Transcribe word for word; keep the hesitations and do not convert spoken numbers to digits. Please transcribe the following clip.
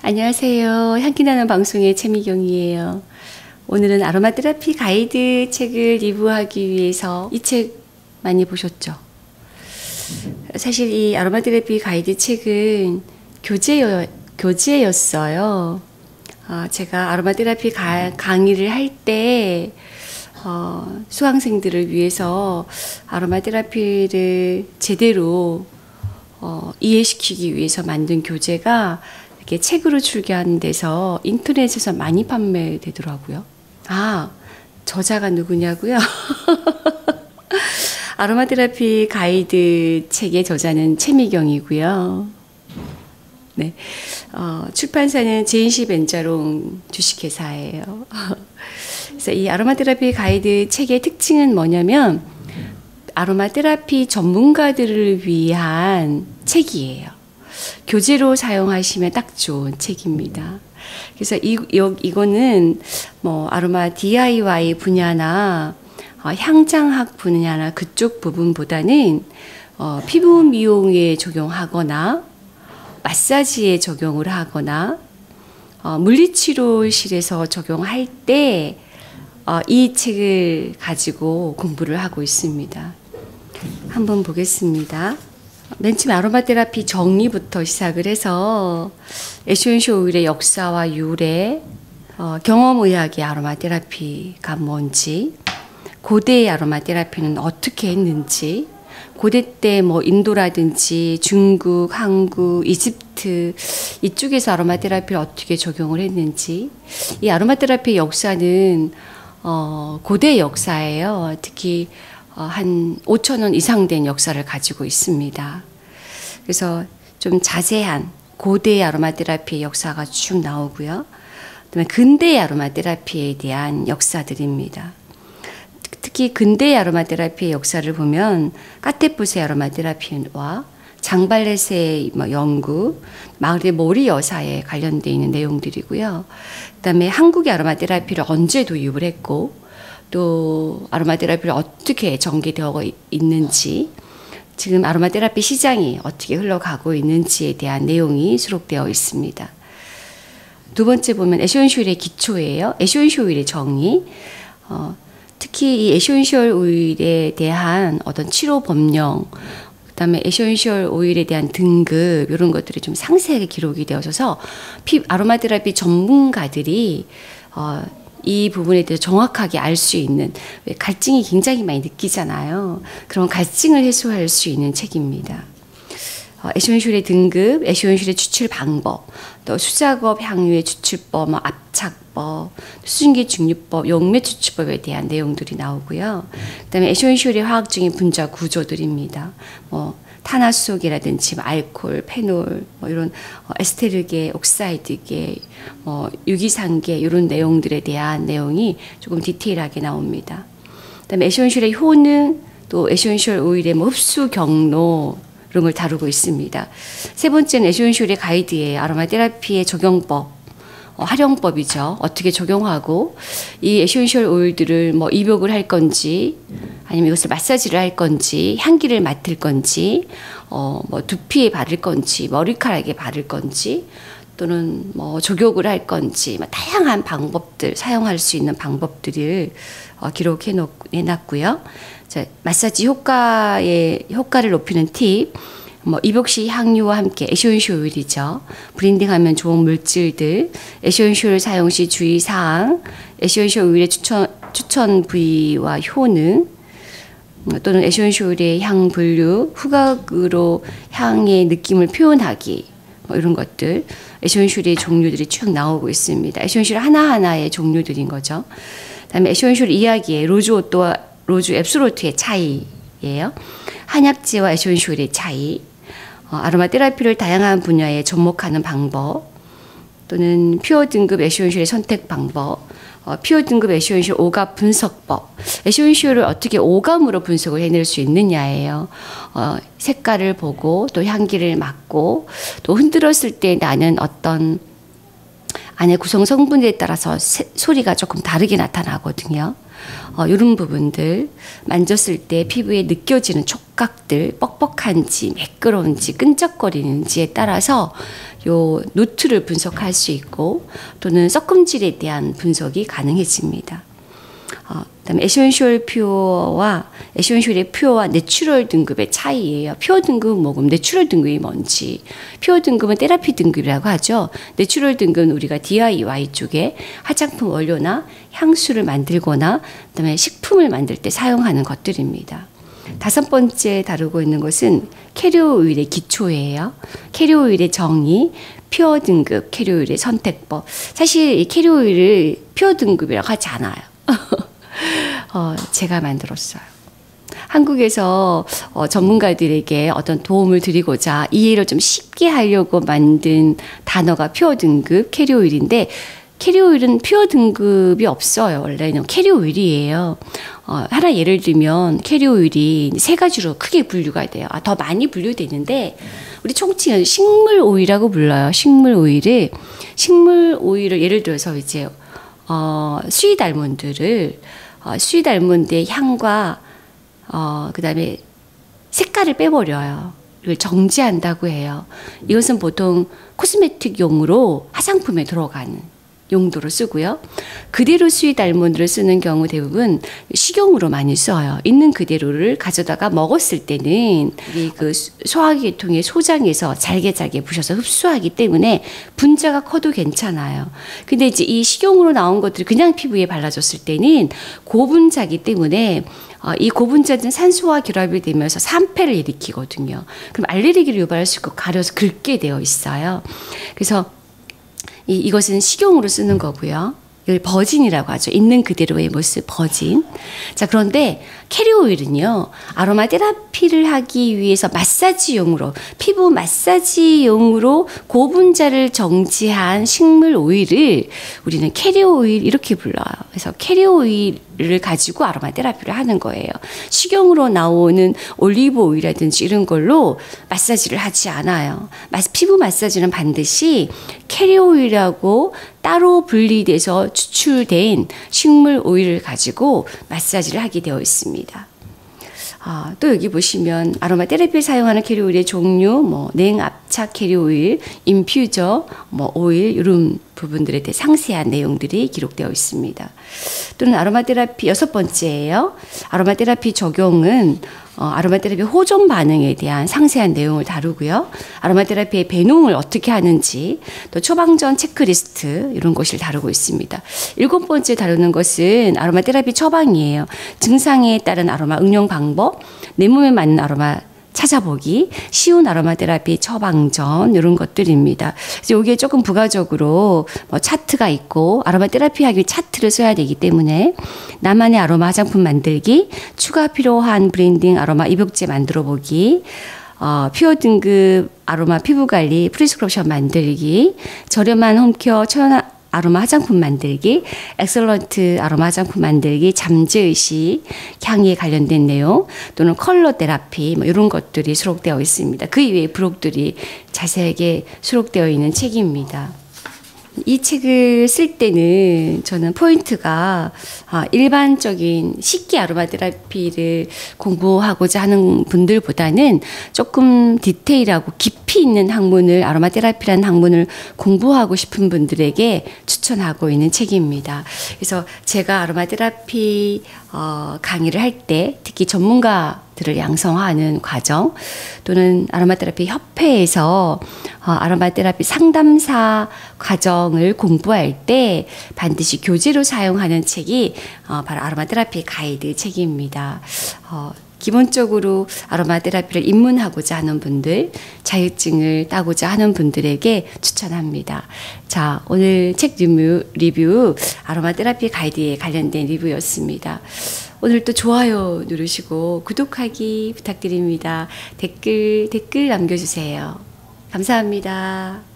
안녕하세요. 향기나는 방송의 최미경이에요. 오늘은 아로마 테라피 가이드 책을 리뷰하기 위해서 이 책 많이 보셨죠? 사실 이 아로마 테라피 가이드 책은 교재여, 교재였어요. 어, 제가 아로마 테라피 가, 강의를 할 때 어, 수강생들을 위해서 아로마 테라피를 제대로 어, 이해시키기 위해서 만든 교재가 이렇게 책으로 출간한 데서 인터넷에서 많이 판매되더라고요. 아, 저자가 누구냐고요? 아로마 테라피 가이드 책의 저자는 최미경이고요. 네, 어, 출판사는 제인시 벤자롱 주식회사예요. 그래서 이 아로마 테라피 가이드 책의 특징은 뭐냐면 아로마 테라피 전문가들을 위한 책이에요. 교재로 사용하시면 딱 좋은 책입니다. 그래서 이, 요, 이거는 뭐 아로마 디아이와이 분야나 어, 향장학 분야나 그쪽 부분보다는 어, 피부 미용에 적용하거나 마사지에 적용을 하거나 어, 물리치료실에서 적용할 때 어, 이 책을 가지고 공부를 하고 있습니다. 한번 보겠습니다. 맨 처음 아로마 테라피 정의부터 시작을 해서 에센셜 오일의 역사와 유래, 어, 경험의학의 아로마 테라피가 뭔지, 고대의 아로마 테라피는 어떻게 했는지, 고대 때 뭐 인도라든지 중국, 한국, 이집트 이쪽에서 아로마 테라피를 어떻게 적용을 했는지, 이 아로마 테라피의 역사는 어, 고대 역사예요. 특히 어, 한 오천 년 이상 된 역사를 가지고 있습니다. 그래서 좀 자세한 고대의 아로마 테라피의 역사가 쭉 나오고요. 그다음에 근대의 아로마 테라피에 대한 역사들입니다. 특히 근대의 아로마 테라피의 역사를 보면 까테푸스의 아로마 테라피와 장발렛의 뭐 연구, 마을의 모리 여사에 관련되어 있는 내용들이고요. 그다음에 한국의 아로마 테라피를 언제 도입을 했고 또 아로마 테라피를 어떻게 전개되어 있는지, 지금 아로마 테라피 시장이 어떻게 흘러가고 있는지에 대한 내용이 수록되어 있습니다. 두 번째 보면 에센셜의 기초예요. 에센셜 오일의 정의. 어, 특히 이 에센셜 오일에 대한 어떤 치료 법령, 그다음에 에센셜 오일에 대한 등급 이런 것들이 좀 상세하게 기록이 되어서 피, 아로마 테라피 전문가들이 어, 이 부분에 대해서 정확하게 알 수 있는, 갈증이 굉장히 많이 느끼잖아요. 그런 갈증을 해소할 수 있는 책입니다. 어, 에센셜의 등급, 에센셜의 추출 방법, 또 수작업 향유의 추출법, 뭐 압착법, 수증기 증류법, 용매 추출법에 대한 내용들이 나오고요. 그다음에 에센셜의 화학적인 분자 구조들입니다. 뭐 탄화수소계라든지 알코올, 페놀, 뭐 이런 어, 에스테르계, 옥사이드계, 뭐 유기산계 이런 내용들에 대한 내용이 조금 디테일하게 나옵니다. 그다음에 에센셜의 효능, 또 에센셜 오일의 뭐 흡수 경로 이런 걸 다루고 있습니다. 세 번째는 에센셜의 가이드의 아로마 테라피의 적용법, 어, 활용법이죠. 어떻게 적용하고 이 에센셜 오일들을 뭐 입욕을 할 건지, 아니면 이것을 마사지를 할 건지, 향기를 맡을 건지, 어, 뭐 두피에 바를 건지, 머리카락에 바를 건지, 또는 뭐 조격을 할 건지, 뭐 다양한 방법들, 사용할 수 있는 방법들을 어, 기록해 놨고요. 자, 마사지 효과의 효과를 높이는 팁, 뭐 입욕 시 향유와 함께 에센셜 오일이죠. 브랜딩하면 좋은 물질들, 에센셜 사용 시 주의 사항, 에센셜 오일의 추천 추천 부위와 효능, 또는 에센셜 오일의 향 분류, 후각으로 향의 느낌을 표현하기, 뭐 이런 것들, 에센셜의 종류들이 쭉 나오고 있습니다. 에센셜 하나하나의 종류들인 거죠. 그다음에 에센셜 이야기의 로즈 오토와 로즈 앱솔루트의 차이예요. 한약재와 에센셜의 차이, 어, 아로마 테라피를 다양한 분야에 접목하는 방법, 또는 퓨어 등급 에센셜의 선택 방법, 어, 퓨어 등급 에센셜 오감 분석법, 에센셜을 어떻게 오감으로 분석을 해낼 수 있느냐예요. 어, 색깔을 보고 또 향기를 맡고 또 흔들었을 때 나는 어떤 안에 구성 성분에 따라서 세, 소리가 조금 다르게 나타나거든요. 어, 이런 부분들 만졌을 때 피부에 느껴지는 촉각들, 뻑뻑한지 매끄러운지 끈적거리는지에 따라서 요 노트를 분석할 수 있고 또는 섞음질에 대한 분석이 가능해집니다. 어, 그다음에 에센셜 퓨어와 에센셜의 퓨어와 내추럴 등급의 차이예요. 퓨어 등급은 뭐고 내추럴 등급이 뭔지. 퓨어 등급은 테라피 등급이라고 하죠. 내추럴 등급은 우리가 디아이와이 쪽에 화장품 원료나 향수를 만들거나 그다음에 식품을 만들 때 사용하는 것들입니다. 다섯 번째 다루고 있는 것은 캐리어 오일의 기초예요. 캐리어 오일의 정의, 퓨어 등급, 캐리어 오일의 선택법. 사실 이 캐리어 오일을 퓨어 등급이라고 하지 않아요. 어, 제가 만들었어요. 한국에서 어, 전문가들에게 어떤 도움을 드리고자 이해를 좀 쉽게 하려고 만든 단어가 퓨어 등급 캐리어 오일인데 캐리어 오일은 퓨어 등급이 없어요. 원래는 캐리어 오일이에요. 어, 하나 예를 들면 캐리어 오일이 세 가지로 크게 분류가 돼요. 아, 더 많이 분류되는데 우리 총칭은 식물 오일이라고 불러요. 식물 오일을 식물 오일을 예를 들어서 이제 어, 스윗 알몬드를 어, 스윗 알몬드의 향과 어, 그다음에 색깔을 빼버려요. 이걸 정지한다고 해요. 이것은 보통 코스메틱용으로 화장품에 들어가는 용도로 쓰고요. 그대로 스윗 알몬드를 쓰는 경우 대부분 식용으로 많이 써요. 있는 그대로를 가져다가 먹었을 때는 이 그 소화계통의 소장에서 잘게 잘게 부셔서 흡수하기 때문에 분자가 커도 괜찮아요. 근데 이제 이 식용으로 나온 것들이 그냥 피부에 발라줬을 때는 고분자기 때문에 어, 이 고분자는 산소와 결합이 되면서 산패를 일으키거든요. 그럼 알레르기를 유발할 수 있고 가려서 긁게 되어 있어요. 그래서 이, 이것은 식용으로 쓰는 거고요. 이걸 버진이라고 하죠. 있는 그대로의 모습 버진. 자, 그런데 캐리어 오일은요. 아로마 테라피를 하기 위해서 마사지용으로 피부 마사지용으로 고분자를 정지한 식물 오일을 우리는 캐리어 오일 이렇게 불러요. 그래서 캐리어 오일을 가지고 아로마 테라피를 하는 거예요. 식용으로 나오는 올리브 오일이라든지 이런 걸로 마사지를 하지 않아요. 피부 마사지는 반드시 캐리어 오일하고 따로 분리돼서 추출된 식물 오일을 가지고 마사지를 하게 되어 있습니다. 아, 또 여기 보시면 아로마 테라피에 사용하는 캐리어 오일의 종류, 뭐 냉압착 캐리어 오일, 인퓨저, 뭐 오일 이런 부분들에 대해 상세한 내용들이 기록되어 있습니다. 또는 아로마 테라피 여섯 번째예요. 아로마 테라피 적용은 어, 아로마 테라피 호전 반응에 대한 상세한 내용을 다루고요. 아로마 테라피의 배농을 어떻게 하는지, 또 처방전 체크리스트 이런 것을 다루고 있습니다. 일곱 번째 다루는 것은 아로마 테라피 처방이에요. 증상에 따른 아로마 응용 방법, 내 몸에 맞는 아로마 찾아보기, 쉬운 아로마 테라피 처방전 이런 것들입니다. 그래서 여기에 조금 부가적으로 뭐 차트가 있고 아로마 테라피 하기 차트를 써야 되기 때문에 나만의 아로마 화장품 만들기, 추가 필요한 브랜딩 아로마 입욕제 만들어 보기, 어, 퓨어 등급 아로마 피부 관리 프리스크립션 만들기, 저렴한 홈케어 천연 아로마 화장품 만들기, 엑셀런트 아로마 화장품 만들기, 잠재의식, 향에 관련된 내용, 또는 컬러 테라피, 뭐 이런 것들이 수록되어 있습니다. 그 이외의 부록들이 자세하게 수록되어 있는 책입니다. 이 책을 쓸 때는 저는 포인트가 일반적인 식기 아로마 테라피를 공부하고자 하는 분들보다는 조금 디테일하고 깊이 있는 학문을 아로마 테라피라는 학문을 공부하고 싶은 분들에게 추천하고 있는 책입니다. 그래서 제가 아로마 테라피 어, 강의를 할 때 특히 전문가들을 양성하는 과정 또는 아로마 테라피 협회에서 어, 아로마 테라피 상담사 과정을 공부할 때 반드시 교재로 사용하는 책이 어, 바로 아로마 테라피 가이드 책입니다. 어, 기본적으로 아로마 테라피를 입문하고자 하는 분들, 자격증을 따고자 하는 분들에게 추천합니다. 자, 오늘 책 리뷰, 리뷰 아로마 테라피 가이드에 관련된 리뷰였습니다. 오늘 또 좋아요 누르시고 구독하기 부탁드립니다. 댓글, 댓글 남겨주세요. 감사합니다.